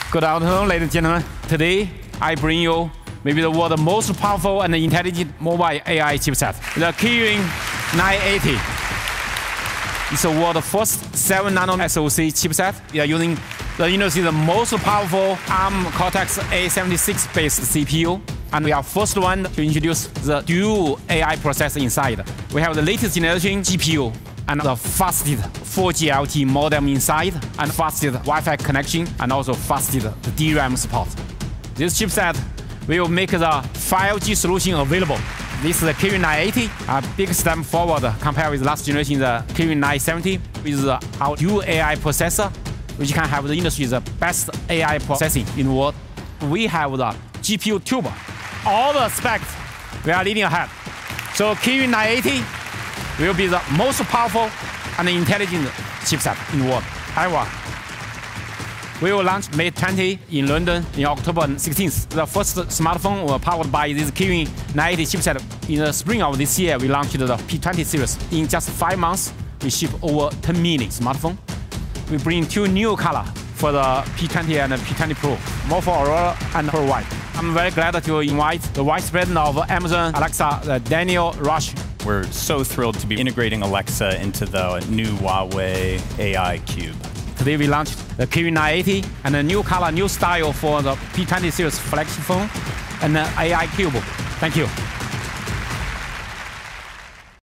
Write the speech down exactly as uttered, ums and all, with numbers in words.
Good afternoon, ladies and gentlemen. Today, I bring you maybe the world's most powerful and intelligent mobile A I chipset, the Kirin nine eighty. It's the world's first seven nano S O C chipset. We are using the industry's most powerful ARM Cortex A seventy-six based C P U. And we are first one to introduce the dual A I processor inside. We have the latest generation G P U and the fastest four G L T modem inside, and fastest Wi-Fi connection, and also fastest D RAM support. This chipset will make the five G solution available. This is the Kirin nine eighty, a big step forward compared with last generation, the Kirin nine seventy, with our dual A I processor, which can have the industry's best A I processing in the world. We have the G P U tube. All the specs, we are leading ahead. So Kirin nine eighty will be the most powerful and intelligent chipset in the world ever. We will launch May twentieth in London in October sixteenth. The first smartphone was powered by this Kirin nine eighty chipset. In the spring of this year, we launched the P twenty series. In just five months, we ship over ten million smartphones. We bring two new colors for the P twenty and the P twenty Pro, more for Aurora and for white. I'm very glad to invite the Vice President of Amazon Alexa, uh, Daniel Rush. We're so thrilled to be integrating Alexa into the new Huawei A I Cube. Today we launched the Kirin nine eighty and a new color, new style for the P twenty series flagship phone and the A I Cube. Thank you.